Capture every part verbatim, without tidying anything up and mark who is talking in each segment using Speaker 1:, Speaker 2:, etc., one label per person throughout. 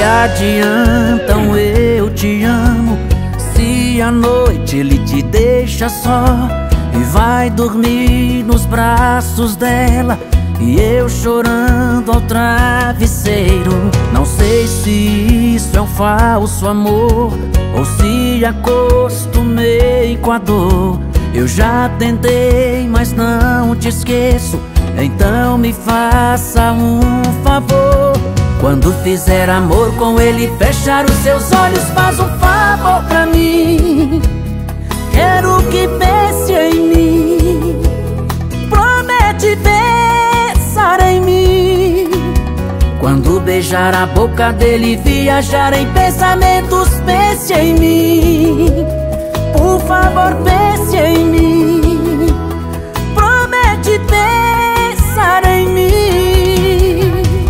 Speaker 1: adianta um eu te amo se à noite ele te deixa só e vai dormir nos braços dela e eu chorando ao travesseiro? Não sei se isso é um falso amor ou se acostumei com a dor. Eu já tentei, mas não te esqueço. Então me faça um favor: quando fizer amor com ele, fechar os seus olhos, faz um favor pra mim. Quero que pense em mim, promete pensar em mim. Quando beijar a boca dele, viajar em pensamentos, pense em mim. Por favor, pense em mim, promete pensar em mim.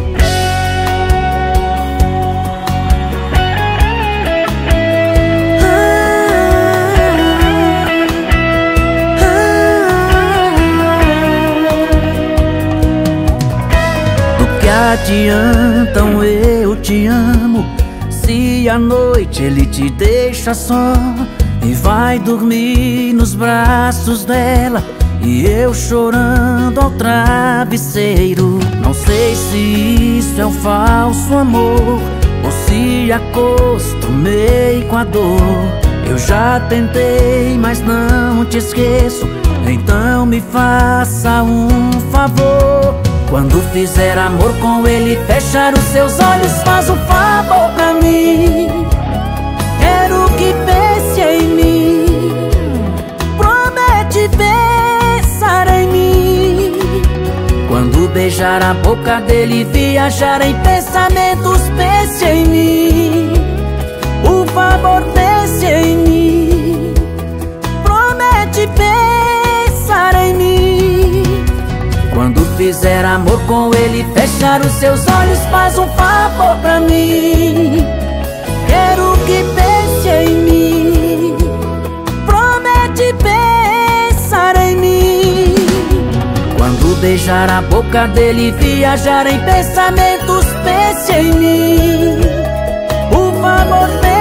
Speaker 1: Do que adianta um eu te amo se à noite ele te deixa só e vai dormir nos braços dela e eu chorando ao travesseiro? Não sei se isso é um falso amor ou se acostumei com a dor. Eu já tentei, mas não te esqueço. Então me faça um favor: quando fizer amor com ele, fechar os seus olhos, faz um favor pra mim. Quero que pense em mim, promete pensar em mim. Quando beijar a boca dele, viajar em pensamentos, pense em mim. Por favor, pense em mim, promete pensar em mim. Quando fizer amor com ele, fechar os seus olhos, faz um favor pra mim. Quero que pense em mim, promete pensar em mim. Quando beijar a boca dele, viajar em pensamentos, pense em mim. Por favor, pense